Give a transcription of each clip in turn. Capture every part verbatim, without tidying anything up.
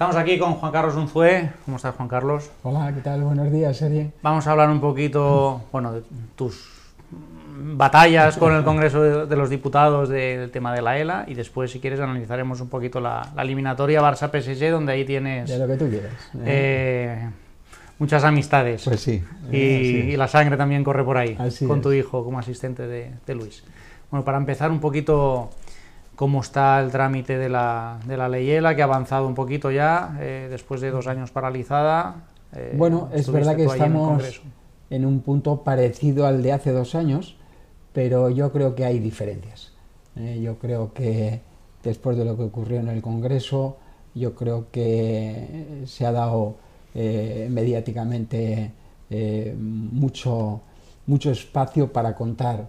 Estamos aquí con Juan Carlos Unzué. ¿Cómo estás, Juan Carlos? Hola, ¿qué tal? Buenos días, Sergi. Vamos a hablar un poquito, bueno, de tus batallas con el Congreso de, de los Diputados del tema de la E L A, y después, si quieres, analizaremos un poquito la, la eliminatoria Barça P S G, donde ahí tienes De lo que tú quieras. eh, muchas amistades. Pues sí. Y, eh, y la sangre también corre por ahí, Así con es. tu hijo como asistente de, de Luis. Bueno, para empezar un poquito, ¿cómo está el trámite de la, de la ley E L A, que ha avanzado un poquito ya, eh, después de dos años paralizada? Eh, Bueno, es verdad que estuviste tú ahí en el estamos Congreso. en un punto parecido al de hace dos años, pero yo creo que hay diferencias. Eh, yo creo que después de lo que ocurrió en el Congreso, yo creo que se ha dado eh, mediáticamente eh, mucho, mucho espacio para contar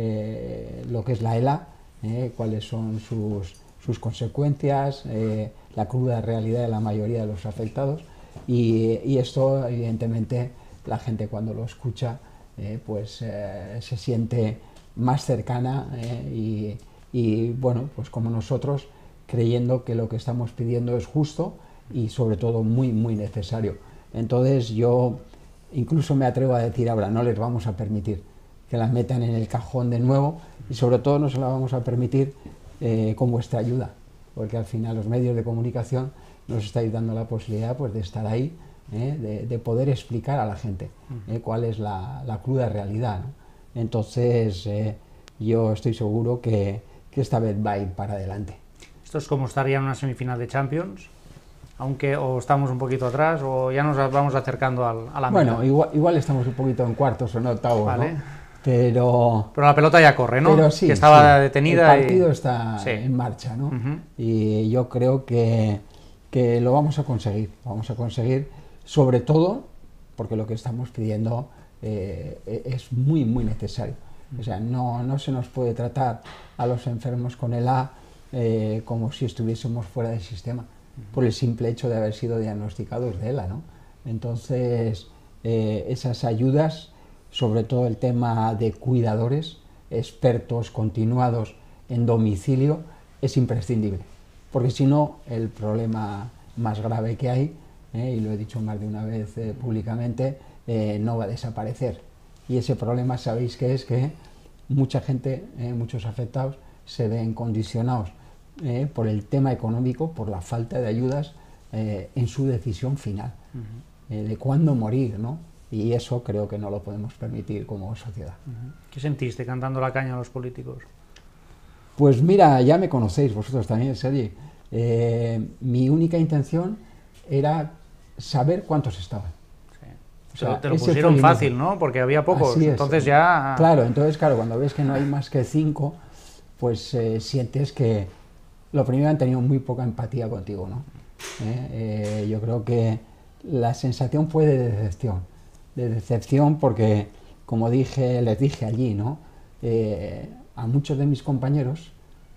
eh, lo que es la E L A, eh, cuáles son sus, sus consecuencias, eh, la cruda realidad de la mayoría de los afectados, y, y esto, evidentemente, la gente cuando lo escucha eh, pues eh, se siente más cercana eh, y, y bueno, pues como nosotros, creyendo que lo que estamos pidiendo es justo y sobre todo muy muy necesario. Entonces yo incluso me atrevo a decir ahora, no les vamos a permitir que la metan en el cajón de nuevo, y sobre todo no se la vamos a permitir eh, con vuestra ayuda, porque al final los medios de comunicación nos estáis dando la posibilidad pues de estar ahí, ¿eh? de, de poder explicar a la gente ¿eh? cuál es la, la cruda realidad, ¿no? Entonces eh, yo estoy seguro que, que esta vez va a ir para adelante. Esto es como estaría en una semifinal de Champions, aunque o estamos un poquito atrás o ya nos vamos acercando al, a la Bueno, mitad. igual, igual estamos un poquito en cuartos o en octavos, Vale. ¿no? Pero, Pero la pelota ya corre, ¿no? pero sí, que estaba sí, detenida. el partido y... está sí. en marcha, ¿no? Uh-huh. Y yo creo que, que lo vamos a conseguir, vamos a conseguir, sobre todo porque lo que estamos pidiendo eh, es muy, muy necesario. O sea, no, no se nos puede tratar a los enfermos con E L A eh, como si estuviésemos fuera del sistema, por el simple hecho de haber sido diagnosticados de E L A, ¿no? Entonces, eh, esas ayudas, sobre todo el tema de cuidadores, expertos continuados en domicilio, es imprescindible, porque si no, el problema más grave que hay, eh, y lo he dicho más de una vez eh, públicamente, eh, no va a desaparecer. Y ese problema, sabéis que es que mucha gente, eh, muchos afectados, se ven condicionados eh, por el tema económico, por la falta de ayudas eh, en su decisión final, uh-huh. eh, de cuándo morir, ¿no? Y eso creo que no lo podemos permitir como sociedad. Uh-huh. ¿Qué sentiste cantando la caña a los políticos? Pues mira, ya me conocéis vosotros también, Sergi. Eh, mi única intención era saber cuántos estaban. O sea, te lo pusieron fácil, ¿no? Porque había pocos, entonces ya... Claro, entonces, claro, cuando ves que no hay más que cinco, pues eh, sientes que, lo primero, han tenido muy poca empatía contigo, ¿no? Eh, eh, yo creo que la sensación fue de decepción, de decepción porque, como dije, les dije allí, ¿no? Eh, a muchos de mis compañeros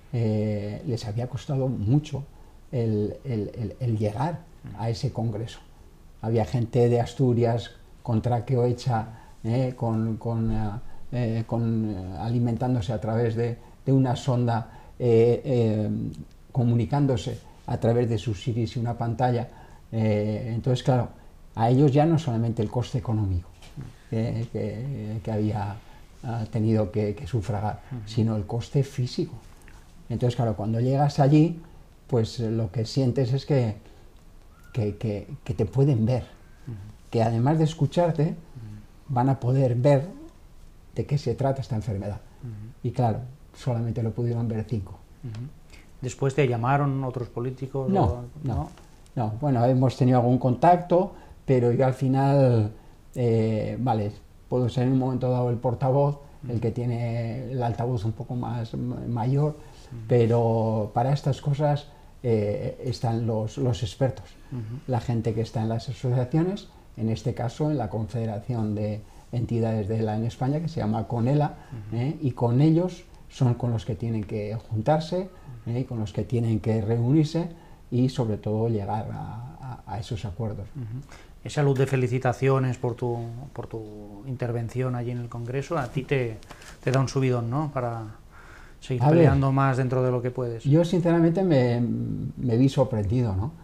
eh, les había costado mucho el, el, el, el llegar a ese congreso. Había gente de Asturias con tráqueo hecha, eh, con, con, eh, con, eh, alimentándose a través de, de una sonda, eh, eh, comunicándose a través de sus iris y una pantalla. Eh, entonces, claro, a ellos ya no solamente el coste económico eh, que, que había uh, tenido que, que sufragar, uh-huh. sino el coste físico. Entonces, claro, cuando llegas allí, pues lo que sientes es que, que, que, que te pueden ver. Que además de escucharte, uh-huh. van a poder ver de qué se trata esta enfermedad. Uh-huh. Y claro, solamente lo pudieron ver cinco. Uh-huh. ¿Después te llamaron otros políticos? No, o... no, no, no. Bueno, hemos tenido algún contacto, pero yo al final, eh, vale, puedo ser en un momento dado el portavoz, uh-huh. el que tiene el altavoz un poco más mayor, uh-huh. pero para estas cosas eh, están los, los expertos, uh-huh. la gente que está en las asociaciones, en este caso en la Confederación de Entidades de E L A en España, que se llama CONELA, uh-huh. ¿eh? y con ellos son con los que tienen que juntarse, ¿eh? con los que tienen que reunirse y sobre todo llegar a, a, a esos acuerdos. Uh-huh. Esa luz de felicitaciones por tu, por tu intervención allí en el Congreso, a ti te, te da un subidón, ¿no? Para seguir a peleando ver, más dentro de lo que puedes. Yo sinceramente me, me vi sorprendido, ¿no?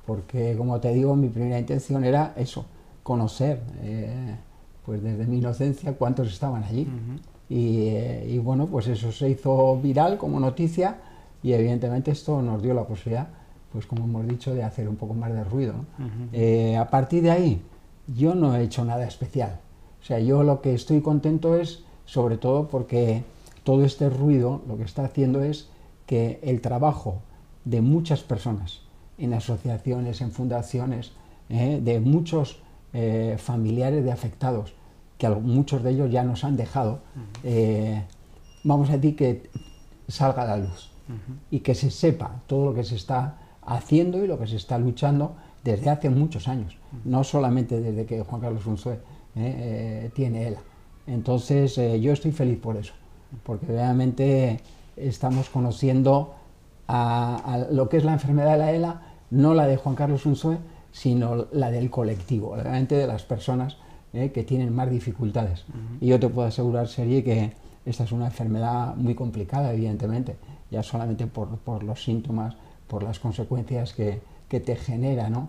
porque como te digo, mi primera intención era eso, conocer, eh, pues desde mi inocencia, cuántos estaban allí. Uh-huh. y, eh, y bueno, pues eso se hizo viral como noticia y evidentemente esto nos dio la posibilidad, pues como hemos dicho, de hacer un poco más de ruido, ¿no? Uh-huh. eh, a partir de ahí, yo no he hecho nada especial. O sea, yo lo que estoy contento es, sobre todo porque todo este ruido lo que está haciendo es que el trabajo de muchas personas, en asociaciones, en fundaciones, eh, de muchos eh, familiares de afectados, que muchos de ellos ya nos han dejado, uh-huh. eh, vamos a decir que salga a la luz, uh-huh. y que se sepa todo lo que se está haciendo y lo que se está luchando desde hace muchos años, uh-huh. no solamente desde que Juan Carlos Unzué eh, eh, tiene ELA. Entonces eh, yo estoy feliz por eso, porque realmente estamos conociendo a, a lo que es la enfermedad de la ELA, no la de Juan Carlos Unzué, sino la del colectivo, realmente de las personas eh, que tienen más dificultades. Uh-huh. Y yo te puedo asegurar, Sergi, que esta es una enfermedad muy complicada, evidentemente, ya solamente por, por los síntomas, por las consecuencias que, que te genera, ¿no?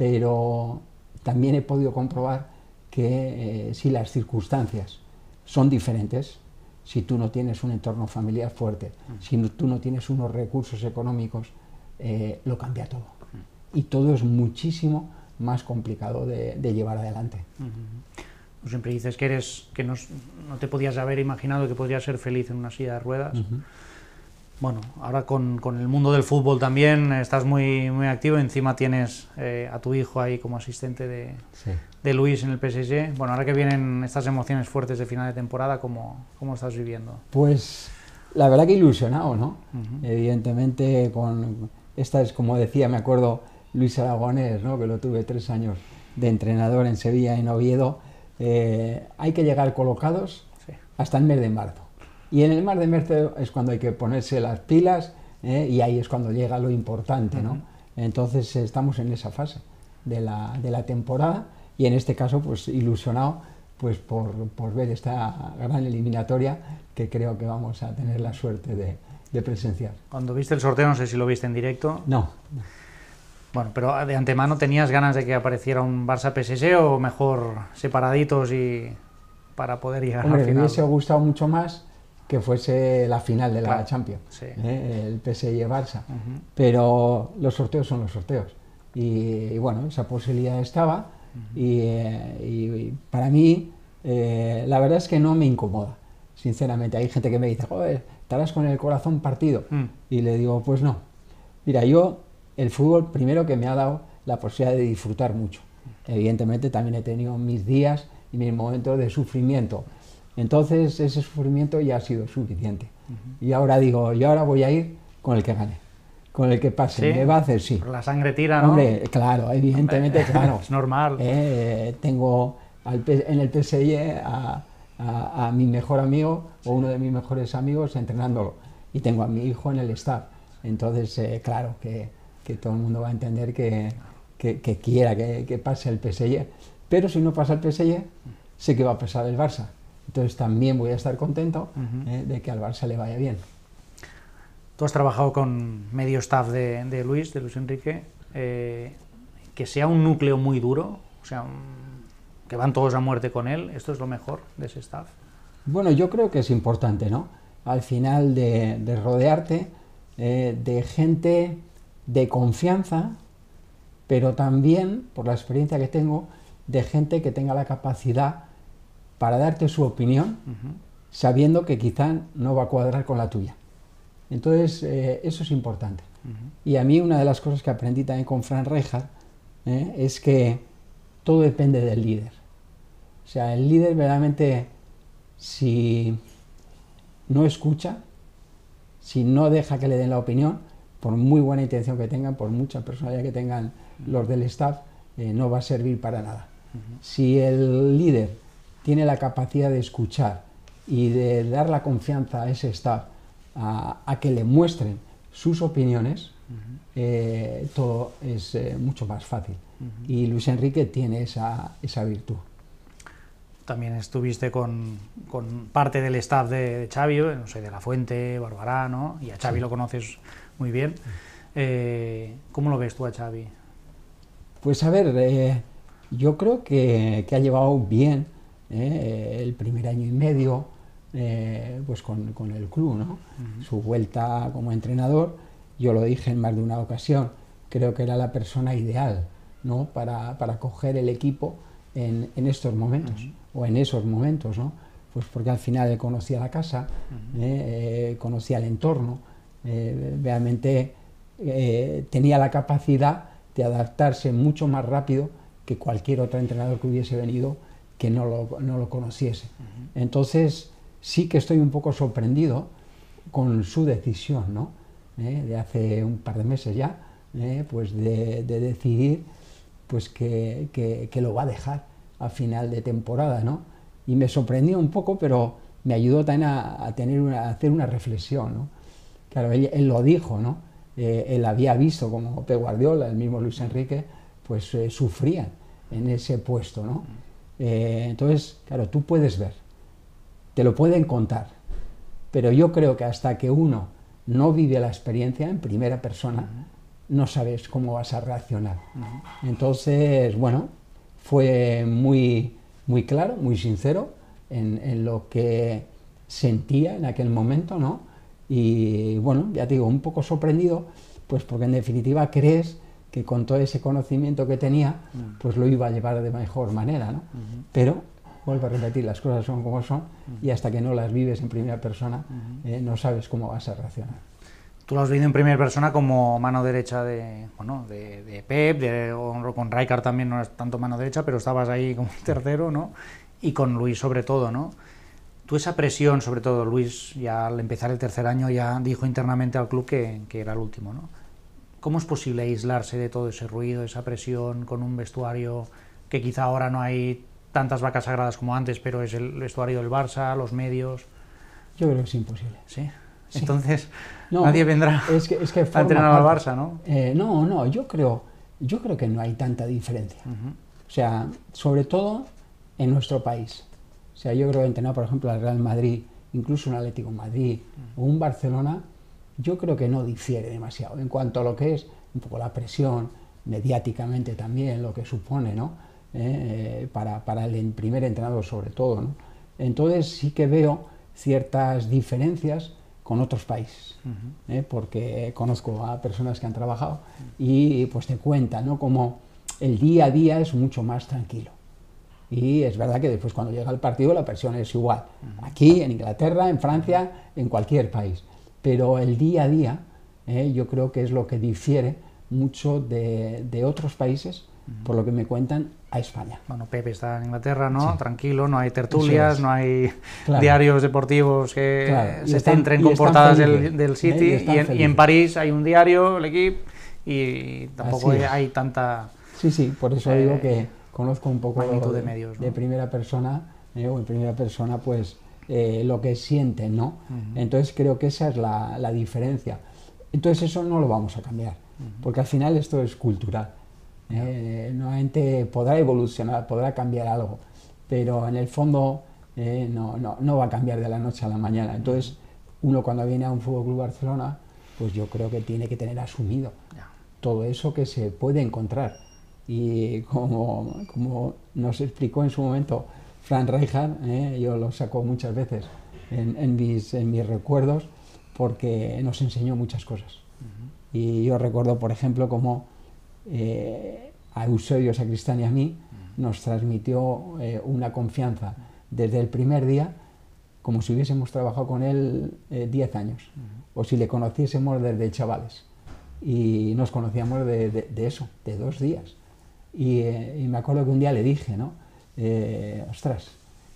Pero también he podido comprobar que eh, si las circunstancias son diferentes, si tú no tienes un entorno familiar fuerte, uh-huh. si no, tú no tienes unos recursos económicos, eh, lo cambia todo. Uh-huh. Y todo es muchísimo más complicado de, de llevar adelante. Uh-huh. Tú siempre dices que eres que no, no te podías haber imaginado que podrías ser feliz en una silla de ruedas. Uh-huh. Bueno, ahora con, con el mundo del fútbol también estás muy, muy activo, encima tienes eh, a tu hijo ahí como asistente de, sí. de Luis en el P S G. Bueno, ahora que vienen estas emociones fuertes de final de temporada, ¿cómo, cómo estás viviendo? Pues la verdad que ilusionado, ¿no? Uh-huh. Evidentemente, con esta es, como decía, me acuerdo, Luis Aragonés, ¿no? Que lo tuve tres años de entrenador en Sevilla y en Oviedo. Eh, hay que llegar colocados sí. hasta el mes de marzo. Y en el mes de marzo es cuando hay que ponerse las pilas, ¿eh? Y ahí es cuando llega lo importante, ¿no? Uh-huh. Entonces estamos en esa fase de la, de la temporada y en este caso pues ilusionado pues por, por ver esta gran eliminatoria que creo que vamos a tener la suerte de, de presenciar. Cuando viste el sorteo, no sé si lo viste en directo. No. Bueno, pero de antemano, ¿tenías ganas de que apareciera un Barça-P S G o mejor separaditos y para poder llegar Hombre, al final? Me hubiese gustado mucho más que fuese la final de la claro, Champions, sí. ¿eh? El P S G-Barça, uh-huh. pero los sorteos son los sorteos y, y bueno, esa posibilidad estaba uh-huh. y, eh, y para mí eh, la verdad es que no me incomoda, sinceramente. Hay gente que me dice, joder, estarás con el corazón partido uh-huh. y le digo, pues no, mira, yo el fútbol primero que me ha dado la posibilidad de disfrutar mucho, uh-huh. evidentemente también he tenido mis días y mis momentos de sufrimiento. Entonces ese sufrimiento ya ha sido suficiente. Uh-huh. Y ahora digo, yo ahora voy a ir con el que gane, con el que pase. ¿Sí? Me va a hacer sí. Por la sangre tira, ¿no? Hombre, claro, evidentemente, Hombre, claro. Es normal. Eh, tengo al, en el P S G a, a, a mi mejor amigo o uno de mis mejores amigos entrenándolo. Y tengo a mi hijo en el staff. Entonces, eh, claro, que, que todo el mundo va a entender que, que, que quiera que, que pase el P S G. Pero si no pasa el P S G, sé que va a pasar el Barça. Entonces también voy a estar contento uh-huh. eh, de que al Barça le vaya bien. Tú has trabajado con medio staff de, de Luis, de Luis Enrique, eh, que sea un núcleo muy duro, o sea, un, que van todos a muerte con él, ¿esto es lo mejor de ese staff? Bueno, yo creo que es importante, ¿no? Al final de, de rodearte eh, de gente de confianza, pero también, por la experiencia que tengo, de gente que tenga la capacidad para darte su opinión, uh-huh. sabiendo que quizá no va a cuadrar con la tuya. Entonces, eh, eso es importante. Uh-huh. Y a mí una de las cosas que aprendí también con Fran Rijkaard eh, es que todo depende del líder. O sea, el líder verdaderamente, si no escucha, si no deja que le den la opinión, por muy buena intención que tengan, por mucha personalidad que tengan uh-huh. los del staff, eh, no va a servir para nada. Uh-huh. Si el líder tiene la capacidad de escuchar y de dar la confianza a ese staff a, a que le muestren sus opiniones, uh-huh. eh, todo es eh, mucho más fácil. Uh-huh. Y Luis Enrique tiene esa, esa virtud. También estuviste con, con parte del staff de, de Xavi, no sé, de La Fuente, Barbará, ¿no? Y a Xavi sí. lo conoces muy bien. Eh, ¿Cómo lo ves tú a Xavi? Pues a ver, eh, yo creo que, que ha llevado bien eh, el primer año y medio eh, pues con, con el club, ¿no? Uh-huh. Su vuelta como entrenador, yo lo dije en más de una ocasión, creo que era la persona ideal, ¿no? para, para coger el equipo en, en estos momentos, uh-huh. o en esos momentos, ¿no? Pues porque al final él conocía la casa, uh-huh. eh, eh, conocía el entorno, eh, realmente eh, tenía la capacidad de adaptarse mucho más rápido que cualquier otro entrenador que hubiese venido que no lo, no lo conociese. Uh-huh. Entonces sí que estoy un poco sorprendido con su decisión, ¿no? Eh, de hace un par de meses ya, eh, pues de, de decidir pues que, que, que lo va a dejar a final de temporada, ¿no? Y me sorprendió un poco, pero me ayudó también a, a, tener una, a hacer una reflexión, ¿no? Claro, él, él lo dijo, ¿no? Eh, él había visto como Pep Guardiola, el mismo Luis Enrique, pues eh, sufrían en ese puesto, ¿no? Eh, entonces, claro, tú puedes ver, te lo pueden contar, pero yo creo que hasta que uno no vive la experiencia en primera persona, uh-huh. no sabes cómo vas a reaccionar. Uh-huh. Entonces, bueno, fue muy, muy claro, muy sincero en, en lo que sentía en aquel momento, ¿no? Y bueno, ya te digo, un poco sorprendido, pues porque en definitiva crees que con todo ese conocimiento que tenía, pues lo iba a llevar de mejor manera, ¿no? Uh-huh. Pero, vuelvo a repetir, las cosas son como son, uh-huh. y hasta que no las vives en primera persona, uh-huh. eh, no sabes cómo vas a reaccionar. Tú lo has vivido en primera persona como mano derecha de, bueno, de, de Pep, de, o con Rijkaard también no es tanto mano derecha, pero estabas ahí como tercero, ¿no? Y con Luis sobre todo, ¿no? Tú esa presión, sobre todo Luis, ya al empezar el tercer año ya dijo internamente al club que, que era el último, ¿no? ¿Cómo es posible aislarse de todo ese ruido, esa presión, con un vestuario que quizá ahora no hay tantas vacas sagradas como antes, pero es el vestuario del Barça, los medios? Yo creo que es imposible. ¿Sí? Sí. Entonces, no, nadie vendrá es que, es que a entrenar al Barça, ¿no? Eh, no, no, yo creo, yo creo que no hay tanta diferencia. Uh-huh. O sea, sobre todo en nuestro país. O sea, yo creo que entrenar, por ejemplo, al Real Madrid, incluso un Atlético de Madrid uh-huh. o un Barcelona, yo creo que no difiere demasiado en cuanto a lo que es un poco la presión, mediáticamente también, lo que supone, ¿no? Eh, para, para el primer entrenador sobre todo, ¿no? Entonces sí que veo ciertas diferencias con otros países, uh-huh. ¿eh? Porque conozco a personas que han trabajado uh-huh. y pues te cuentan, ¿no? Como el día a día es mucho más tranquilo. Y es verdad que después cuando llega el partido la presión es igual, uh-huh. aquí, en Inglaterra, en Francia, en cualquier país. Pero el día a día eh, yo creo que es lo que difiere mucho de, de otros países, uh-huh. por lo que me cuentan, a España. Bueno, Pepe está en Inglaterra, ¿no? Sí. Tranquilo, no hay tertulias, es. no hay claro. diarios deportivos que claro. se están, centren con portadas del, del City, ¿eh? y, y, en, y en París hay un diario, el equipo, y tampoco hay, hay tanta... Sí, sí, por eso eh, digo que conozco un poco magnitud de, de medios, ¿no? de primera persona, eh, o en primera persona, pues, eh, lo que sienten, ¿no? Uh-huh. Entonces creo que esa es la, la diferencia. Entonces eso no lo vamos a cambiar, uh-huh. porque al final esto es cultural. Eh, nuevamente podrá evolucionar, podrá cambiar algo, pero en el fondo eh, no, no, no va a cambiar de la noche a la mañana. Entonces uno cuando viene a un Fútbol Club Barcelona, pues yo creo que tiene que tener asumido todo eso que se puede encontrar. Y como, como nos explicó en su momento Frank Rijkaard, eh, yo lo saco muchas veces en, en, mis, en mis recuerdos, porque nos enseñó muchas cosas. Uh-huh. Y yo recuerdo, por ejemplo, como Eh, a Eusebio Sacristán y a mí nos transmitió eh, una confianza desde el primer día, como si hubiésemos trabajado con él diez eh, años, uh-huh. o si le conociésemos desde chavales, y nos conocíamos de, de, de eso, de dos días. Y, eh, y me acuerdo que un día le dije, ¿no? Eh, ostras,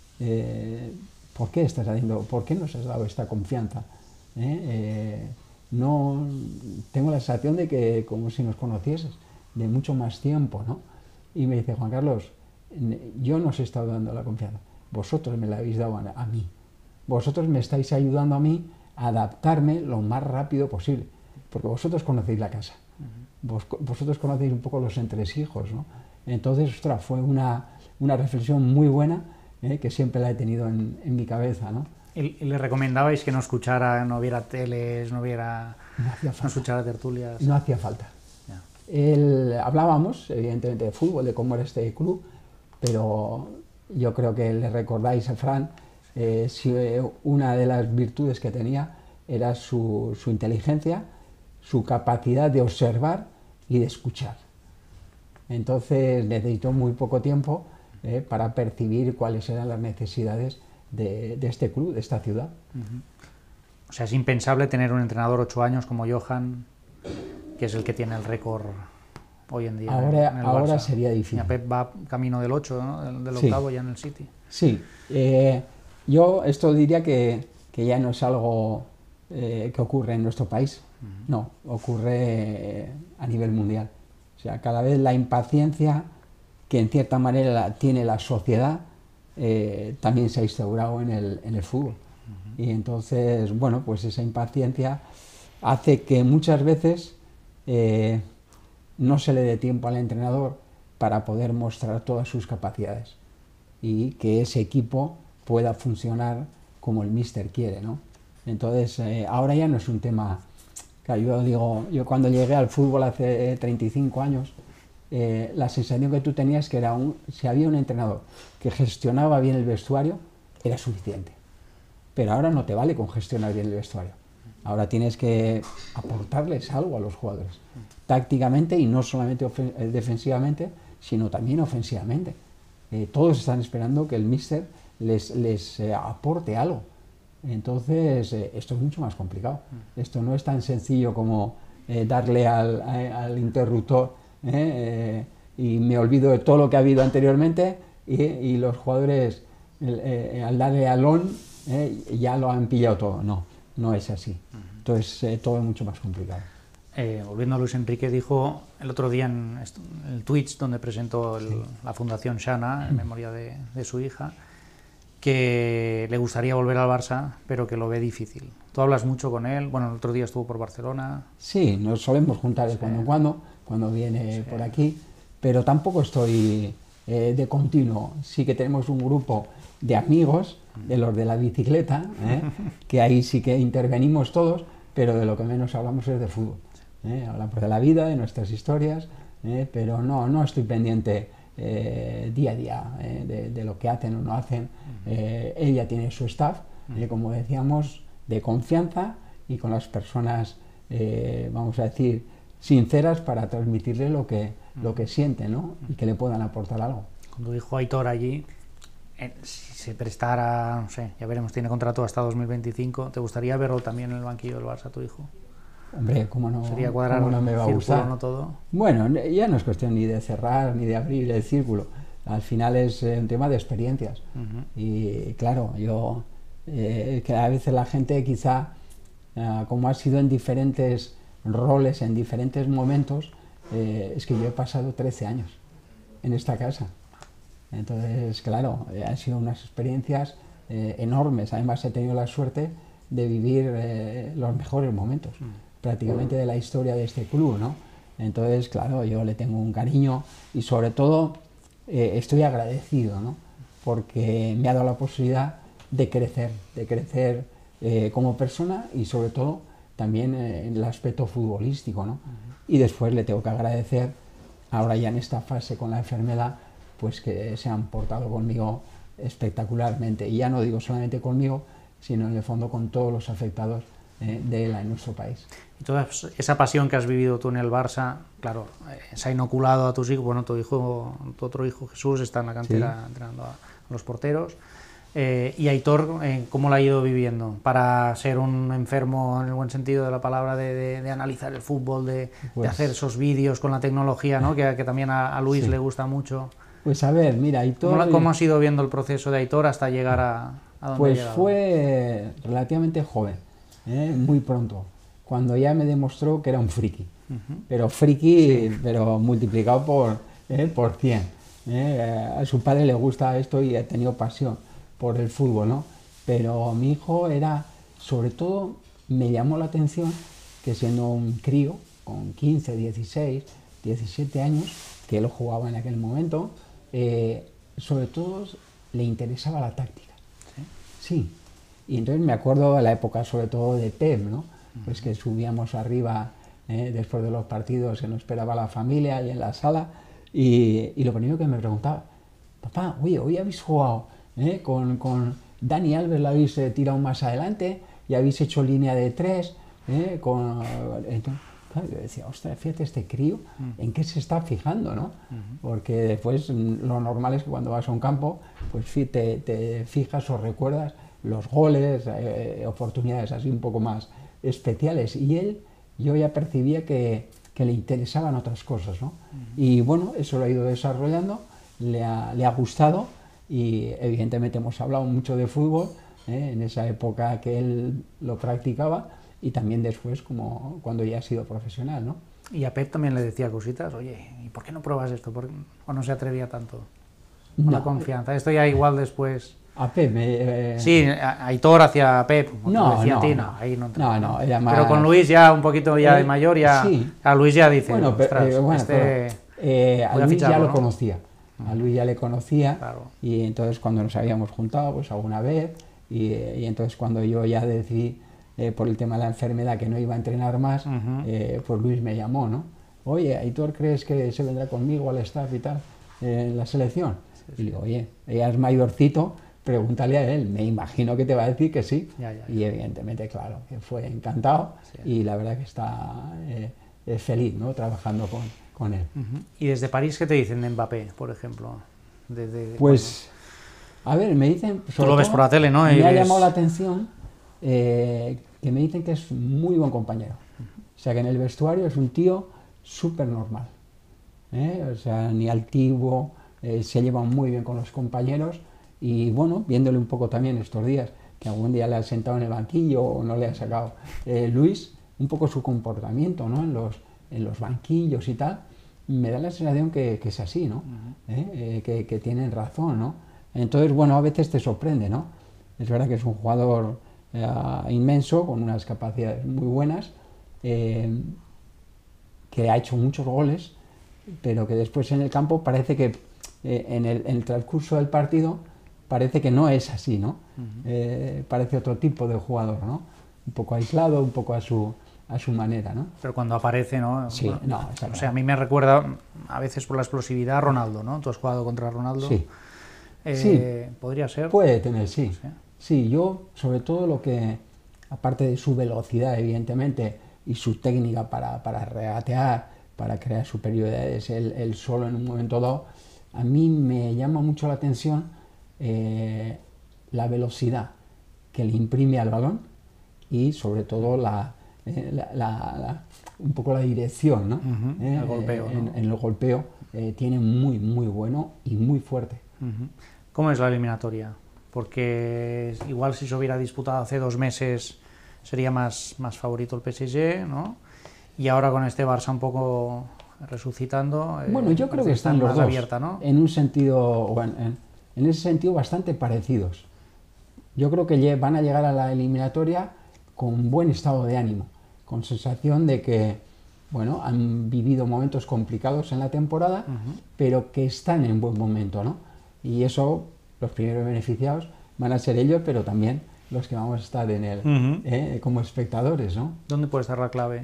eh, ¿por qué estás haciendo, por qué nos has dado esta confianza? ¿Eh? Eh, no, tengo la sensación de que como si nos conocieses de mucho más tiempo, ¿no? Y me dice, Juan Carlos, yo no os he estado dando la confianza, vosotros me la habéis dado a, a mí, vosotros me estáis ayudando a mí a adaptarme lo más rápido posible, porque vosotros conocéis la casa, uh-huh. Vos, vosotros conocéis un poco los entresijos, ¿no? Entonces, ostras, fue una, una reflexión muy buena, ¿eh? que siempre la he tenido en, en mi cabeza, ¿no? ¿Y le recomendabais que no escuchara, no viera teles, no viera, no, hacía falta. no escuchara tertulias? No hacía falta. él, hablábamos evidentemente de fútbol, de cómo era este club, pero yo creo que le recordáis a Fran, eh, si una de las virtudes que tenía era su, su inteligencia, su capacidad de observar y de escuchar. Entonces necesitó muy poco tiempo eh, para percibir cuáles eran las necesidades de, de este club, de esta ciudad. Uh-huh. O sea, es impensable tener un entrenador ocho años como Johan, que es el que tiene el récord hoy en día. Ahora, en el ahora Barça. sería difícil. Ya Pep va camino del ocho, ¿no? del, del Sí. octavo ya en el City. Sí, eh, yo esto diría que, que ya no es algo eh, que ocurre en nuestro país, uh-huh. No, ocurre eh, a nivel mundial. O sea, cada vez la impaciencia que en cierta manera la, tiene la sociedad eh, también se ha instaurado en el, en el fútbol. Uh-huh. Y entonces, bueno, pues esa impaciencia hace que muchas veces eh, no se le dé tiempo al entrenador para poder mostrar todas sus capacidades y que ese equipo pueda funcionar como el míster quiere, ¿no? Entonces, eh, ahora ya no es un tema... Claro, yo digo, yo cuando llegué al fútbol hace treinta y cinco años, eh, la sensación que tú tenías que era un, si había un entrenador que gestionaba bien el vestuario, era suficiente. Pero ahora no te vale con gestionar bien el vestuario. Ahora tienes que aportarles algo a los jugadores, tácticamente y no solamente defensivamente, sino también ofensivamente. Eh, todos están esperando que el míster les, les eh, aporte algo. Entonces, eh, esto es mucho más complicado. Esto no es tan sencillo como eh, darle al, a, al interruptor eh, eh, y me olvido de todo lo que ha habido anteriormente y, y los jugadores eh, al darle al on eh, ya lo han pillado todo. No, no es así. Entonces, eh, todo es mucho más complicado. Eh, volviendo a Luis Enrique, dijo el otro día en el Twitch, donde presentó el, sí. la Fundación Shana, en memoria de, de su hija, que le gustaría volver al Barça, pero que lo ve difícil. Tú hablas mucho con él, bueno, el otro día estuvo por Barcelona. Sí, nos solemos juntar de sí. cuando en cuando, cuando viene sí. por aquí, pero tampoco estoy eh, de continuo. Sí que tenemos un grupo de amigos, de los de la bicicleta, ¿eh? que ahí sí que intervenimos todos, pero de lo que menos hablamos es de fútbol. ¿eh? Hablamos de la vida, de nuestras historias, ¿eh? pero no, no estoy pendiente eh, día a día eh, de, de lo que hacen o no hacen. Eh, ella tiene su staff, eh, como decíamos, de confianza y con las personas, eh, vamos a decir, sinceras para transmitirle lo que, lo que sienten, ¿no? Y que le puedan aportar algo. Cuando dijo Aitor allí, eh, si se prestara, no sé, ya veremos, tiene contrato hasta dos mil veinticinco, ¿te gustaría verlo también en el banquillo del Barça, tu hijo? Hombre, ¿cómo no? Sería cuadrar ¿cómo no me va a gustar? ¿No todo? Bueno, ya no es cuestión ni de cerrar ni de abrir el círculo. Al final es un tema de experiencias. Uh-huh. Y claro, yo, eh, que a veces la gente quizá, eh, como ha sido en diferentes roles, en diferentes momentos, eh, es que yo he pasado trece años en esta casa. Entonces, claro, eh, han sido unas experiencias eh, enormes. Además, he tenido la suerte de vivir eh, los mejores momentos, uh-huh. prácticamente de la historia de este club, ¿no? Entonces, claro, yo le tengo un cariño y sobre todo eh, estoy agradecido, ¿no? Porque me ha dado la posibilidad de crecer, de crecer eh, como persona y sobre todo también eh, en el aspecto futbolístico, ¿no? Uh-huh. Y después le tengo que agradecer, ahora ya en esta fase con la enfermedad, pues que se han portado conmigo espectacularmente. Y ya no digo solamente conmigo, sino en el fondo con todos los afectados eh, de él en nuestro país. Y toda esa pasión que has vivido tú en el Barça, claro, eh, se ha inoculado a tus hijos. Bueno, tu hijo, tu otro hijo Jesús está en la cantera sí. entrenando a, a los porteros. Eh, y Aitor, eh, ¿cómo lo ha ido viviendo? Para ser un enfermo en el buen sentido de la palabra, de, de, de analizar el fútbol, de, pues, de hacer esos vídeos con la tecnología, ¿no? que, que también a, a Luis sí. le gusta mucho. Pues a ver, mira, Aitor... ¿Cómo, ¿Cómo has ido viendo el proceso de Aitor hasta llegar a, a donde Pues ha llegado? Fue relativamente joven, ¿eh? muy pronto, cuando ya me demostró que era un friki. Uh-huh. Pero friki, sí. pero multiplicado por, eh, por cien. ¿eh? A su padre le gusta esto y ha tenido pasión por el fútbol, ¿no? Pero mi hijo era, sobre todo, me llamó la atención que siendo un crío, con quince, dieciséis, diecisiete años, que él jugaba en aquel momento, eh, sobre todo le interesaba la táctica. ¿Sí? Sí. Y entonces me acuerdo de la época sobre todo de Pep, ¿no? Pues que subíamos arriba ¿eh? Después de los partidos se nos esperaba la familia ahí en la sala y, y lo primero que me preguntaba, papá, oye, hoy habéis jugado ¿eh? con, con Dani Alves, la habéis eh, tirado más adelante y habéis hecho línea de tres, ¿eh? con... Entonces, claro, yo decía, ostras, fíjate este crío, ¿en qué se está fijando, no? Porque después lo normal es que cuando vas a un campo, pues te, te fijas o recuerdas los goles, eh, oportunidades así un poco más especiales. Y él, yo ya percibía que, que le interesaban otras cosas, ¿no? Y bueno, eso lo ha ido desarrollando, le ha, le ha gustado y evidentemente hemos hablado mucho de fútbol, ¿eh? En esa época que él lo practicaba, y también después, como cuando ya ha sido profesional, ¿no? Y a Pep también le decía cositas, oye, ¿y por qué no pruebas esto? ¿Por qué? ¿O no se atrevía tanto? Con No. la confianza. Esto ya igual después... A Pep... Eh... Sí, a Aitor hacia Pep, no, decía no, a ti, no, no, ahí no, no, no, era más... Pero con Luis ya un poquito ya de mayor, ya sí. A Luis ya dice, bueno, pero, ostras, eh, bueno, este... pero, eh, a Luis ficharlo, ya lo ¿no? conocía, a Luis ya le conocía, claro. Y entonces cuando nos habíamos juntado, pues alguna vez, y, y entonces cuando yo ya decidí, eh, por el tema de la enfermedad, que no iba a entrenar más, uh-huh. eh, pues Luis me llamó, ¿no? Oye, Aitor, ¿crees que se vendrá conmigo al staff y tal, eh, en la selección? Sí, sí. Y le digo, oye, ella es mayorcito, pregúntale a él, me imagino que te va a decir que sí. Ya, ya, ya. Y evidentemente, claro, que fue encantado, sí, y la verdad que está eh, feliz, ¿no? Trabajando con, con él. Uh-huh. ¿Y desde París qué te dicen de Mbappé, por ejemplo? Desde, pues, bueno, a ver, me dicen... Tú lo ves por la tele, ¿no? Me y ha ves... llamado la atención eh, que me dicen que es muy buen compañero. Uh-huh. O sea, que en el vestuario es un tío súper normal. ¿eh? O sea, ni altivo, eh, se lleva muy bien con los compañeros. Y bueno, viéndole un poco también estos días, que algún día le ha sentado en el banquillo o no le ha sacado eh, Luis, un poco su comportamiento, ¿no? En los, en los banquillos y tal, me da la sensación que, que es así, ¿no? Uh-huh. ¿Eh? Eh, que, que tienen razón, ¿no? Entonces, bueno, a veces te sorprende, ¿no? Es verdad que es un jugador eh, inmenso, con unas capacidades muy buenas, eh, que ha hecho muchos goles, pero que después en el campo parece que eh, en, el, en el transcurso del partido parece que no es así, ¿no? Uh-huh. eh, parece otro tipo de jugador, ¿no? Un poco aislado, un poco a su, a su manera, ¿no? Pero cuando aparece, ¿no? Sí, bueno, no, o sea, a mí me recuerda a veces por la explosividad a Ronaldo, ¿no? Tú has jugado contra Ronaldo. Sí. Eh, sí. ¿Podría ser? Puede tener, sí. sí. Sí, yo, sobre todo lo que, aparte de su velocidad, evidentemente, y su técnica para, para regatear, para crear superioridades, él, él solo en un momento dado, a mí me llama mucho la atención eh, la velocidad que le imprime al balón y, sobre todo, la, eh, la, la, la, un poco la dirección, ¿no? Uh-huh. eh, el golpeo, en, ¿no? en el golpeo eh, tiene muy, muy bueno y muy fuerte. Uh-huh. ¿Cómo es la eliminatoria? Porque igual si se hubiera disputado hace dos meses sería más, más favorito el P S G, ¿no? Y ahora con este Barça un poco resucitando... Bueno, yo eh, creo que están los dos abierta, ¿no? en un sentido, o en, en, en ese sentido, bastante parecidos. Yo creo que van a llegar a la eliminatoria con buen estado de ánimo, con sensación de que, bueno, han vivido momentos complicados en la temporada, uh-huh. pero que están en buen momento, ¿no? Y eso, los primeros beneficiados van a ser ellos, pero también los que vamos a estar en el, uh-huh. eh, como espectadores, ¿no? ¿Dónde puede estar la clave?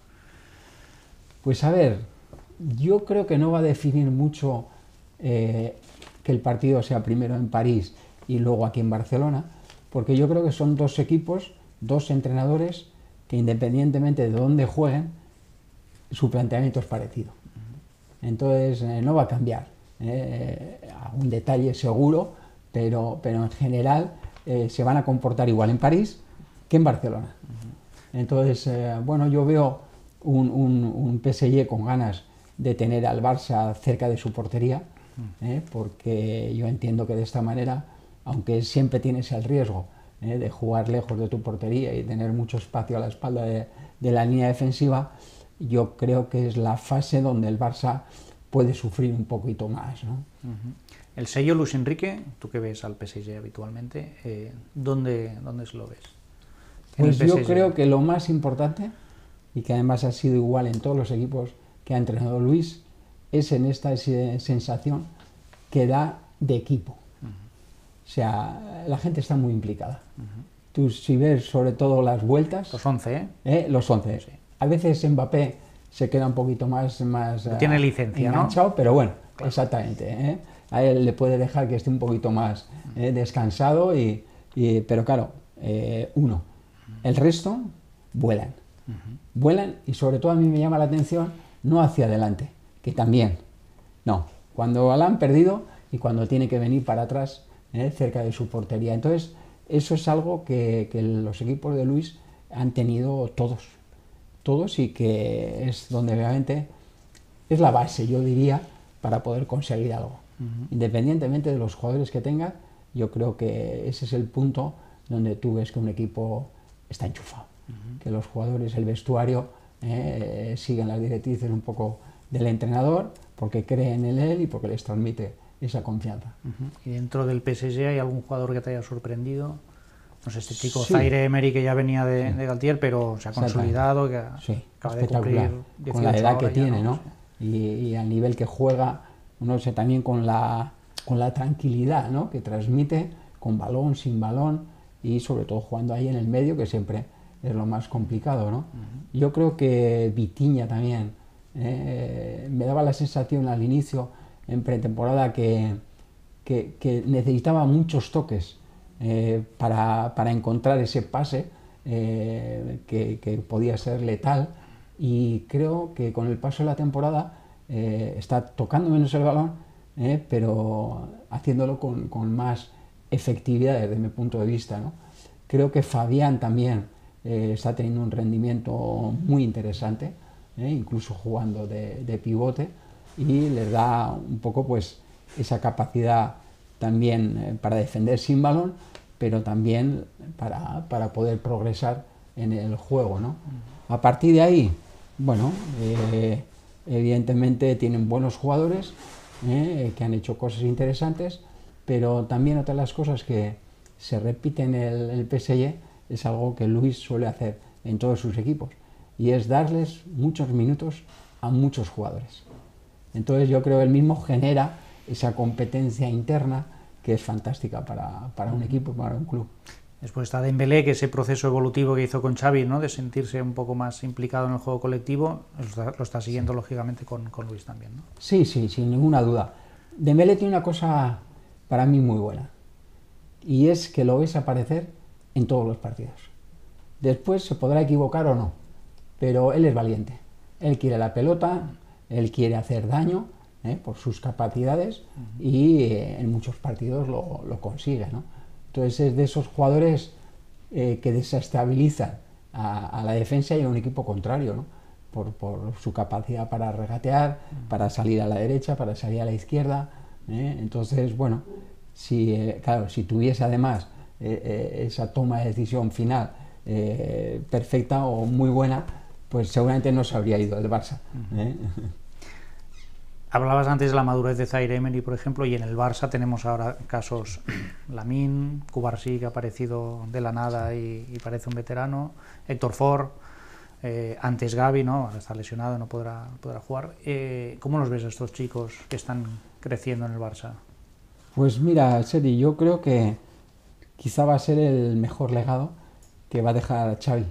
Pues a ver, yo creo que no va a definir mucho eh, que el partido sea primero en París y luego aquí en Barcelona, porque yo creo que son dos equipos, dos entrenadores, que independientemente de dónde jueguen, su planteamiento es parecido. Entonces eh, no va a cambiar. Eh, algún detalle seguro, pero, pero en general eh, se van a comportar igual en París que en Barcelona. Entonces, eh, bueno, yo veo un, un, un P S G con ganas de tener al Barça cerca de su portería, eh, porque yo entiendo que de esta manera, aunque siempre tienes el riesgo eh, de jugar lejos de tu portería y tener mucho espacio a la espalda de, de la línea defensiva, yo creo que es la fase donde el Barça puede sufrir un poquito más, ¿no? Uh-huh. El sello Luis Enrique, tú que ves al P S G habitualmente, eh, ¿dónde, ¿dónde lo ves? Pues yo creo que lo más importante, y que además ha sido igual en todos los equipos que ha entrenado Luis, es en esta sensación que da de equipo. Uh-huh. O sea, la gente está muy implicada. Uh-huh. Tú si ves sobre todo las vueltas... Los once, ¿eh? ¿eh? Los once. Sí. A veces Mbappé se queda un poquito más, más tiene uh, licencia, enganchado, ¿no? Pero bueno, claro. Exactamente. ¿eh? A él le puede dejar que esté un poquito más eh, descansado, y, y, pero claro, eh, uno. El resto vuelan. Uh-huh. Vuelan, y sobre todo a mí me llama la atención no hacia adelante, que también. No, cuando la han perdido y cuando tiene que venir para atrás, eh, cerca de su portería. Entonces, eso es algo que, que los equipos de Luis han tenido todos. Todos, y que es donde realmente es la base, yo diría, para poder conseguir algo. Uh-huh. Independientemente de los jugadores que tenga, yo creo que ese es el punto donde tú ves que un equipo está enchufado. Uh-huh. Que los jugadores, el vestuario, eh, siguen las directrices un poco del entrenador, porque creen en él y porque les transmite esa confianza. Uh-huh. ¿Y dentro del P S G hay algún jugador que te haya sorprendido? No sé, este chico sí. Zaire Emery, que ya venía de, sí. de Galtier, pero se ha consolidado, que sí. acaba de cumplir con la edad que tiene, ¿no? ¿no? Y, y al nivel que juega, no sé, también con la, con la tranquilidad, ¿no? Que transmite, con balón, sin balón, y sobre todo jugando ahí en el medio, que siempre es lo más complicado, ¿no? Uh-huh. Yo creo que Vitinha también, eh, me daba la sensación al inicio, en pretemporada, que, que, que necesitaba muchos toques eh, para, para encontrar ese pase eh, que, que podía ser letal. Y creo que con el paso de la temporada eh, está tocando menos el balón, eh, pero haciéndolo con, con más efectividad desde mi punto de vista, ¿no? Creo que Fabián también eh, está teniendo un rendimiento muy interesante, eh, incluso jugando de, de pivote, y les da un poco pues esa capacidad también eh, para defender sin balón, pero también para, para poder progresar en el juego, ¿no? A partir de ahí, bueno, eh, evidentemente tienen buenos jugadores eh, que han hecho cosas interesantes, pero también otra de las cosas que se repiten en el, el P S G es algo que Luis suele hacer en todos sus equipos, y es darles muchos minutos a muchos jugadores. Entonces yo creo que él mismo genera esa competencia interna que es fantástica para, para un equipo, para un club. Después está Dembélé, que ese proceso evolutivo que hizo con Xavi, ¿no? De sentirse un poco más implicado en el juego colectivo, lo está, lo está siguiendo sí. lógicamente con, con Luis también, ¿no? Sí, sí, sin ninguna duda. Dembélé tiene una cosa para mí muy buena, y es que lo ves aparecer en todos los partidos. Después se podrá equivocar o no, pero él es valiente. Él quiere la pelota, él quiere hacer daño ¿eh? por sus capacidades, uh-huh. y eh, en muchos partidos lo, lo consigue, ¿no? Entonces es de esos jugadores eh, que desestabilizan a, a la defensa y a un equipo contrario, ¿no? Por, por su capacidad para regatear, para salir a la derecha, para salir a la izquierda, ¿eh? Entonces, bueno, si, eh, claro, si tuviese además eh, eh, esa toma de decisión final eh, perfecta o muy buena, pues seguramente no se habría ido del Barça, ¿eh? Hablabas antes de la madurez de Zaire Emery, por ejemplo, y en el Barça tenemos ahora casos Lamine, Cubarsí, que ha aparecido de la nada y, y parece un veterano, Héctor Ford, eh, antes Gavi, ¿no? Ahora está lesionado, no podrá, podrá jugar. Eh, ¿Cómo los ves a estos chicos que están creciendo en el Barça? Pues mira, Seri, yo creo que quizá va a ser el mejor legado que va a dejar Xavi,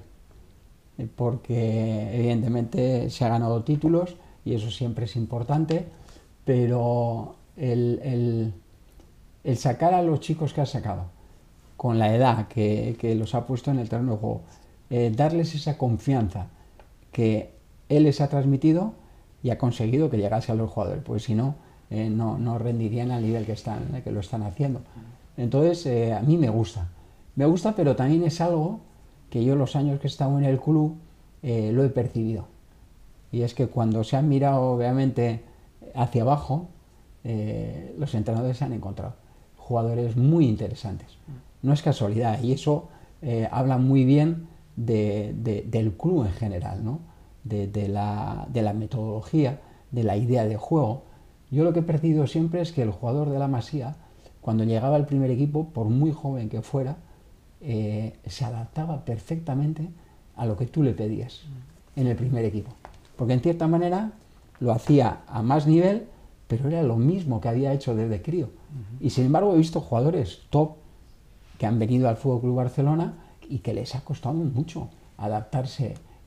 porque evidentemente se ha ganado títulos, y eso siempre es importante, pero el, el, el sacar a los chicos que ha sacado, con la edad que, que los ha puesto en el terreno de juego, eh, darles esa confianza que él les ha transmitido, y ha conseguido que llegase a los jugadores, pues si no, eh, no, no rendirían al nivel que, están, eh, que lo están haciendo. Entonces, eh, a mí me gusta. Me gusta, pero también es algo que yo los años que he estado en el club eh, lo he percibido. Y es que cuando se han mirado obviamente hacia abajo, eh, los entrenadores se han encontrado jugadores muy interesantes. No es casualidad, y eso eh, habla muy bien de, de, del club en general, ¿no? de, de, la, de la metodología, de la idea de juego. Yo lo que he percibido siempre es que el jugador de la Masía, cuando llegaba al primer equipo, por muy joven que fuera, eh, se adaptaba perfectamente a lo que tú le pedías en el primer equipo. Porque en cierta manera lo hacía a más nivel, pero era lo mismo que había hecho desde crío. Uh-huh. Y sin embargo he visto jugadores top que han venido al F C Barcelona y que les ha costado mucho adaptarse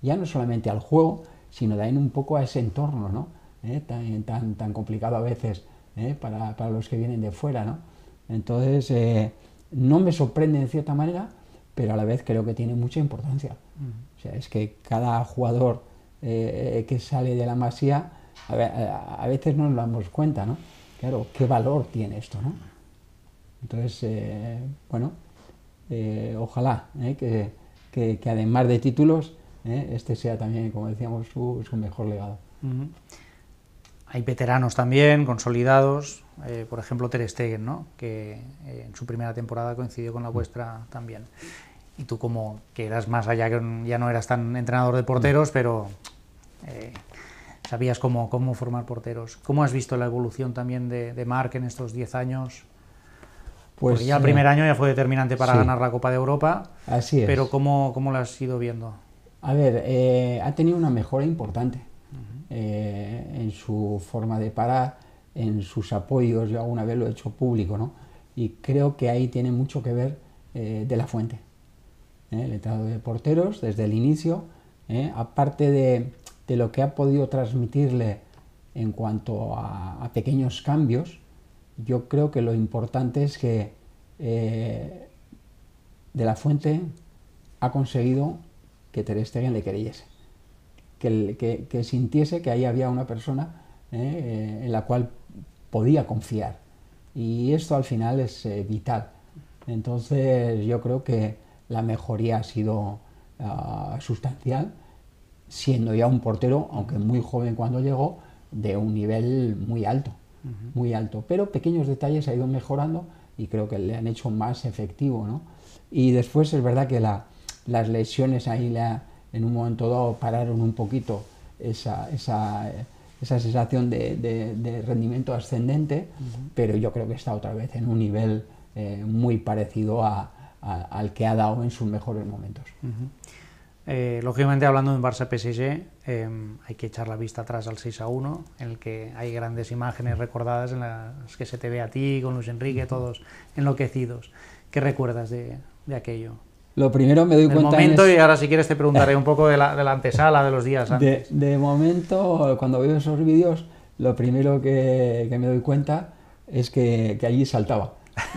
ya no solamente al juego, sino también un poco a ese entorno, ¿no? ¿Eh? tan, tan, tan complicado a veces ¿eh? para, para los que vienen de fuera, ¿no? Entonces, eh, no me sorprende en cierta manera, pero a la vez creo que tiene mucha importancia. Uh-huh. O sea, es que cada jugador eh, que sale de la Masía, a, ver, a, a veces no nos damos cuenta, ¿no? Claro, qué valor tiene esto, ¿no? Entonces, eh, bueno, eh, ojalá eh, que, que, que además de títulos, eh, este sea también, como decíamos, su, su mejor legado. Uh-huh. Hay veteranos también, consolidados, eh, por ejemplo Ter Stegen, ¿no? Que eh, en su primera temporada coincidió con la vuestra también. Y tú como que eras más allá, que ya no eras tan entrenador de porteros, pero eh, sabías cómo, cómo formar porteros. ¿Cómo has visto la evolución también de, de Marc en estos diez años? Pues, Porque ya el primer eh, año ya fue determinante para sí. ganar la Copa de Europa. Así es. Pero ¿cómo, cómo lo has ido viendo? A ver, eh, ha tenido una mejora importante. Eh, en su forma de parar, en sus apoyos, yo alguna vez lo he hecho público, ¿no? Y creo que ahí tiene mucho que ver eh, De la Fuente, ¿eh? el entrenador de porteros desde el inicio, ¿eh? aparte de, de lo que ha podido transmitirle en cuanto a, a pequeños cambios, yo creo que lo importante es que eh, De la Fuente ha conseguido que Ter Stegen le creyese. Que, que, que sintiese que ahí había una persona eh, en la cual podía confiar. Y esto al final es eh, vital. Entonces yo creo que la mejoría ha sido uh, sustancial, siendo ya un portero, aunque muy joven cuando llegó, de un nivel muy alto, uh-huh. muy alto. Pero pequeños detalles ha ido mejorando y creo que le han hecho más efectivo, ¿no? Y después es verdad que la, las lesiones ahí la en un momento dado pararon un poquito esa, esa, esa sensación de, de, de rendimiento ascendente, uh-huh. pero yo creo que está otra vez en un nivel eh, muy parecido a, a, al que ha dado en sus mejores momentos. Uh-huh. eh, lógicamente, hablando de un Barça P S G, eh, hay que echar la vista atrás al seis a uno, en el que hay grandes imágenes recordadas en las que se te ve a ti, con Luis Enrique, uh-huh. todos enloquecidos. ¿Qué recuerdas de, de aquello? Lo primero me doy del cuenta momento es... y ahora si quieres te preguntaré un poco de la, de la antesala de los días antes. De, de momento, cuando veo esos vídeos, lo primero que, que me doy cuenta es que, que allí saltaba.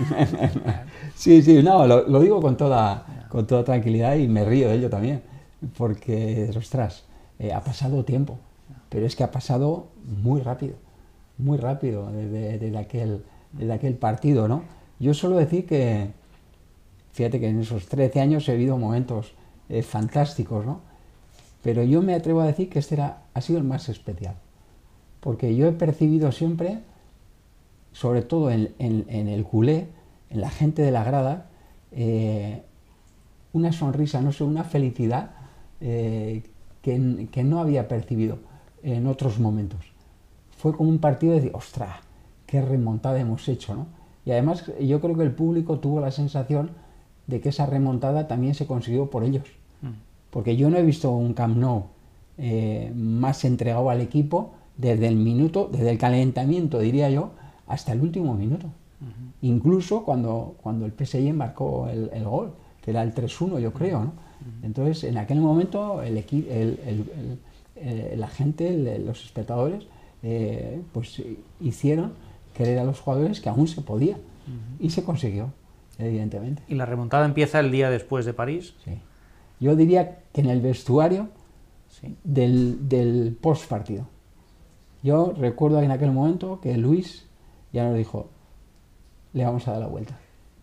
sí, sí, no, lo, lo digo con toda, con toda tranquilidad y me río de ello también, porque, ostras, eh, ha pasado tiempo, pero es que ha pasado muy rápido, muy rápido desde, desde, aquel, desde aquel partido, ¿no? Yo suelo decir que fíjate que en esos trece años he vivido momentos eh, fantásticos, ¿no? Pero yo me atrevo a decir que este era, ha sido el más especial. Porque yo he percibido siempre, sobre todo en, en, en el culé, en la gente de la grada, eh, una sonrisa, no sé, una felicidad eh, que, que no había percibido en otros momentos. Fue como un partido de decir, ostras, qué remontada hemos hecho, ¿no? Y además yo creo que el público tuvo la sensación de que esa remontada también se consiguió por ellos. Porque yo no he visto un Camp Nou eh, más entregado al equipo desde el minuto, desde el calentamiento, diría yo, hasta el último minuto. Uh-huh. Incluso cuando, cuando el P S G marcó el, el gol, que era el tres uno, yo creo, ¿no? Uh-huh. Entonces, en aquel momento, el, el, el, el, el, la gente, el, los espectadores, eh, pues hicieron creer a los jugadores que aún se podía. Uh-huh. Y se consiguió. Evidentemente. ¿Y la remontada empieza el día después de París? Sí. Yo diría que en el vestuario sí. del, del post partido. Yo recuerdo en aquel momento que Luis ya nos dijo, le vamos a dar la vuelta.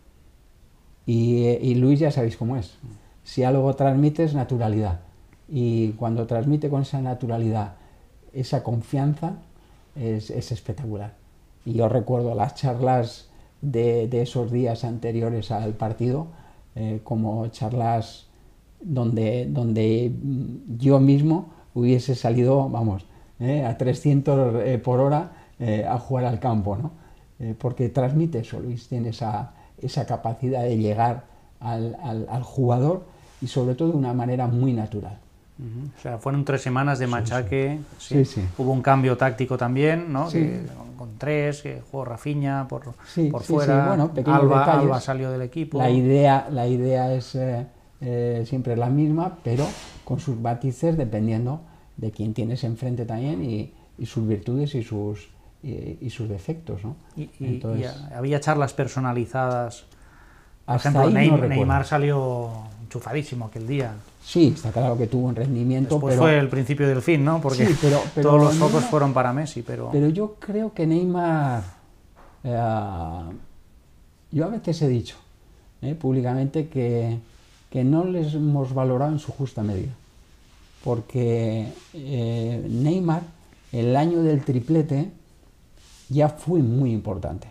Y, y Luis ya sabéis cómo es. Si algo transmites, naturalidad. Y cuando transmite con esa naturalidad, esa confianza, es, es espectacular. Y yo recuerdo las charlas De, de esos días anteriores al partido, eh, como charlas donde, donde yo mismo hubiese salido, vamos, eh, a trescientos eh, por hora eh, a jugar al campo, ¿no? Eh, porque transmite eso, Luis, tiene esa, esa capacidad de llegar al, al, al jugador y sobre todo de una manera muy natural. Uh-huh. O sea, fueron tres semanas de machaque, sí, sí. Sí, sí. Hubo un cambio táctico también, ¿no? Sí. Que, con tres, que jugó Rafinha por, sí, por sí, fuera, sí. Bueno, Alba, Alba salió del equipo. La idea, la idea es, eh, eh, siempre es la misma, pero con sus matices dependiendo de quién tienes enfrente también y, y sus virtudes y sus, y, y sus defectos, ¿no? Y, y, Entonces, y había charlas personalizadas. Por hasta ejemplo, ahí no Neymar, recuerdo. Neymar salió enchufadísimo aquel día. Sí, está claro que tuvo un rendimiento, Después pero... fue el principio del fin, ¿no? Porque Sí, pero- pero todos los focos Neymar- fueron para Messi, pero... Pero yo creo que Neymar, eh, yo a veces he dicho eh, públicamente que, que no les hemos valorado en su justa medida, porque eh, Neymar, el año del triplete, ya fue muy importante,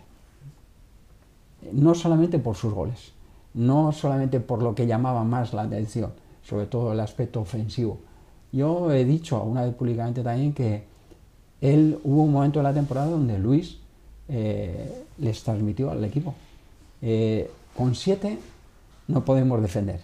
no solamente por sus goles, no solamente por lo que llamaba más la atención, sobre todo el aspecto ofensivo. Yo he dicho una vez públicamente también que él hubo un momento de la temporada donde Luis eh, les transmitió al equipo. Eh, con siete no podemos defender.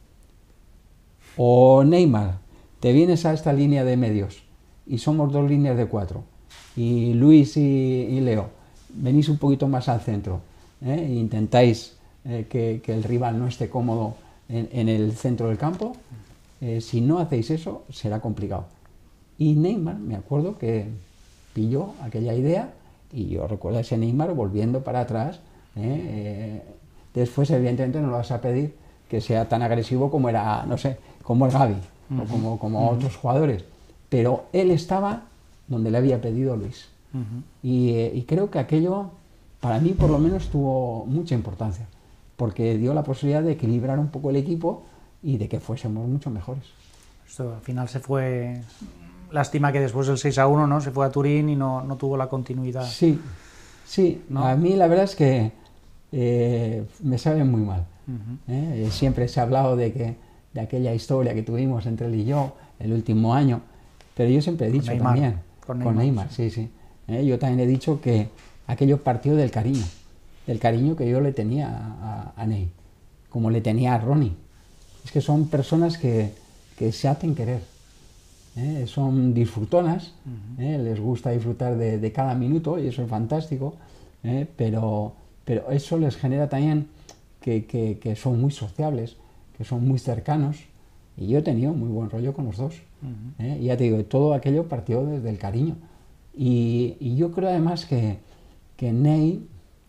O Neymar, te vienes a esta línea de medios y somos dos líneas de cuatro. Y Luis y, y Leo, venís un poquito más al centro. ¿eh? E intentáis eh, que, que el rival no esté cómodo en, en el centro del campo. Eh, si no hacéis eso, será complicado. Y Neymar, me acuerdo que pilló aquella idea y yo recuerdo a ese Neymar volviendo para atrás. ¿eh? Eh, después, evidentemente, no lo vas a pedir que sea tan agresivo como era, no sé, como el Gavi uh-huh. o como, como uh-huh. otros jugadores. Pero él estaba donde le había pedido Luis. Uh-huh. Y, eh, y creo que aquello, para mí por lo menos, tuvo mucha importancia, porque dio la posibilidad de equilibrar un poco el equipo y de que fuésemos mucho mejores. Esto al final se fue... Lástima que después del seis a uno, ¿no? Se fue a Turín y no, no tuvo la continuidad. Sí, sí. ¿No? A mí la verdad es que eh, me sabe muy mal. Uh-huh. ¿eh? Siempre se ha hablado de, que, de aquella historia que tuvimos entre él y yo el último año, pero yo siempre he dicho con Neymar, también, con Neymar, con Neymar sí, sí. ¿eh? Yo también he dicho que aquello partió del cariño, del cariño que yo le tenía a, a, a Ney, como le tenía a Ronnie. Es que son personas que, que se hacen querer. ¿eh? Son disfrutonas, uh-huh. ¿eh? les gusta disfrutar de, de cada minuto y eso es fantástico, ¿eh? pero, pero eso les genera también que, que, que son muy sociables, que son muy cercanos y yo he tenido muy buen rollo con los dos. Uh-huh. ¿eh? Y ya te digo, todo aquello partió desde el cariño y, y yo creo además que, que Ney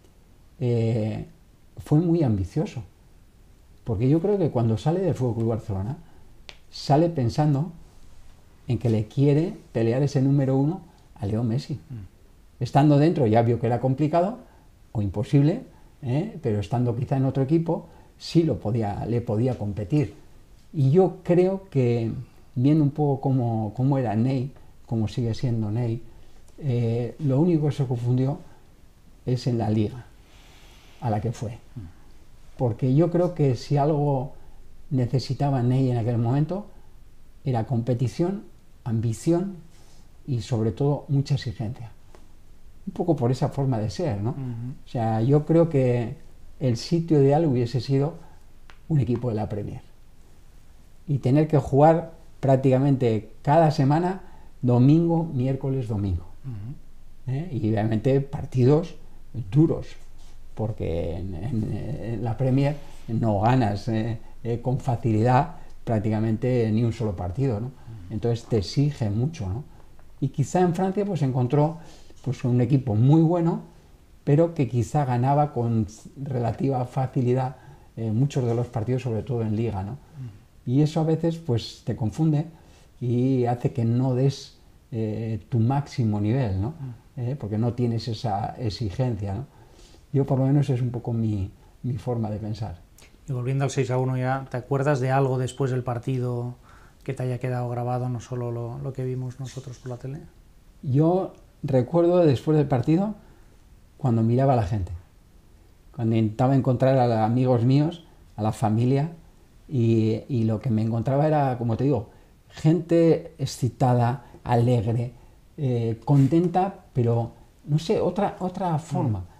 eh, fue muy ambicioso, porque yo creo que cuando sale del F C Barcelona sale pensando en que le quiere pelear ese número uno a Leo Messi. Mm. Estando dentro ya vio que era complicado o imposible, ¿eh? pero estando quizá en otro equipo sí lo podía, le podía competir. Y yo creo que viendo un poco cómo, cómo era Ney, cómo sigue siendo Ney, eh, lo único que se confundió es en la liga a la que fue. Mm. Porque yo creo que si algo necesitaba Ney en aquel momento era competición, ambición y sobre todo mucha exigencia. Un poco por esa forma de ser, ¿no? Uh-huh. O sea, yo creo que el sitio ideal hubiese sido un equipo de la Premier. Y tener que jugar prácticamente cada semana, domingo, miércoles, domingo. Uh-huh. ¿eh? Y obviamente partidos duros, porque en, en, en la Premier no ganas eh, eh, con facilidad prácticamente ni un solo partido, ¿no? Entonces te exige mucho, ¿no? Y quizá en Francia pues encontró pues un equipo muy bueno, pero que quizá ganaba con relativa facilidad eh, muchos de los partidos, sobre todo en Liga, ¿no? Y eso a veces pues te confunde y hace que no des eh, tu máximo nivel, ¿no? Eh, porque no tienes esa exigencia, ¿no? Yo por lo menos es un poco mi, mi forma de pensar. Y volviendo al seis a uno ya, ¿te acuerdas de algo después del partido que te haya quedado grabado, no solo lo, lo que vimos nosotros por la tele? Yo recuerdo después del partido cuando miraba a la gente, cuando intentaba encontrar a los amigos míos, a la familia, y, y lo que me encontraba era, como te digo, gente excitada, alegre, eh, contenta, pero no sé, otra, otra forma. Mm.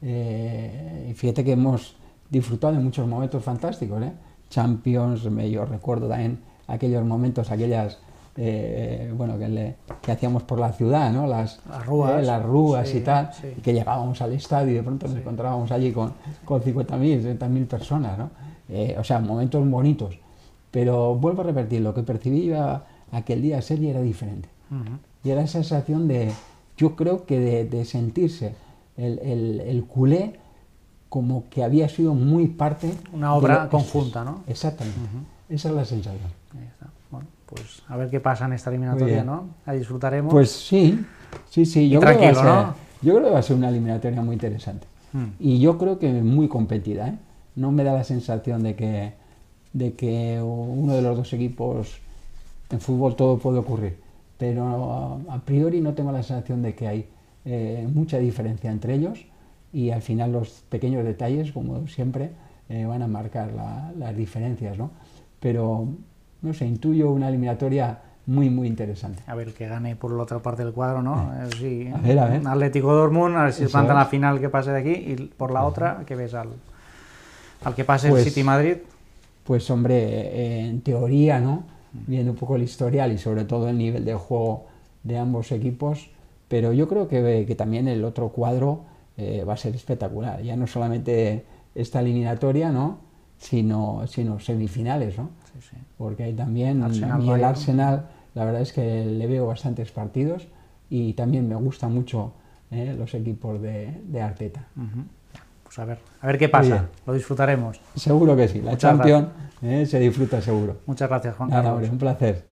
Eh, fíjate que hemos disfrutado de muchos momentos fantásticos, ¿eh? Champions, me, yo recuerdo también aquellos momentos, aquellas, eh, bueno, que, le, que hacíamos por la ciudad, ¿no? Las, las rúas, eh, las rúas sí, y tal, sí. Y que llegábamos al estadio y de pronto nos sí. encontrábamos allí con, con cincuenta mil, sesenta mil personas, ¿no? Eh, o sea, momentos bonitos. pero vuelvo a repetir, lo que percibí yo aquel día Sergi era diferente. Uh-huh. Y era esa sensación de, yo creo que de, de sentirse el, el, el culé como que había sido muy parte... Una obra lo, conjunta, es, ¿no? Exactamente, uh-huh. Esa es la sensación. Ahí está. Bueno, pues a ver qué pasa en esta eliminatoria, ¿no? La disfrutaremos. Pues sí, sí, sí. Yo, y creo tranquilo, que va a ser, ¿no? Yo creo que va a ser una eliminatoria muy interesante. Hmm. Y yo creo que muy competida, ¿eh? No me da la sensación de que, de que uno de los dos equipos, en fútbol todo puede ocurrir, pero a, a priori no tengo la sensación de que hay eh, mucha diferencia entre ellos, y al final los pequeños detalles, como siempre, eh, van a marcar la, las diferencias, ¿no? Pero, no sé, intuyo una eliminatoria muy, muy interesante. A ver, que gane por la otra parte del cuadro, ¿no? Eh. Sí, a ver, a ver. Atlético Dortmund, a ver si planta es. la final que pase de aquí, y por la otra, que ves al, al que pase pues, el City Madrid. Pues, hombre, eh, en teoría, ¿no? Viendo un poco el historial y sobre todo el nivel de juego de ambos equipos, pero yo creo que, que también el otro cuadro eh, va a ser espectacular. Ya no solamente esta eliminatoria, ¿no? Sino, sino semifinales, ¿no? Sí, sí. Porque hay también, Arsenal, a mí el Arsenal, la verdad es que le veo bastantes partidos y también me gustan mucho eh, los equipos de, de Arteta. Uh-huh. Pues a ver, a ver qué pasa, lo disfrutaremos. Seguro que sí, la Muchas Champions eh, se disfruta seguro. Muchas gracias, Juan Nada, Carlos. hombre, un placer.